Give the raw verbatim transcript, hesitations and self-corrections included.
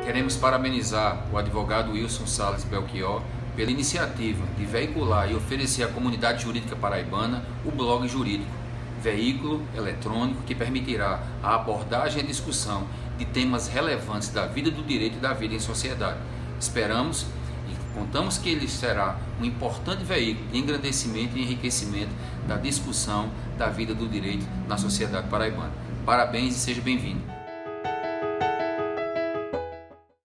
Queremos parabenizar o advogado Wilson Salles Belchior pela iniciativa de veicular e oferecer à comunidade jurídica paraibana o blog jurídico, veículo eletrônico que permitirá a abordagem e a discussão de temas relevantes da vida do direito e da vida em sociedade. Esperamos e contamos que ele será um importante veículo de engrandecimento e enriquecimento da discussão da vida do direito na sociedade paraibana. Parabéns e seja bem-vindo.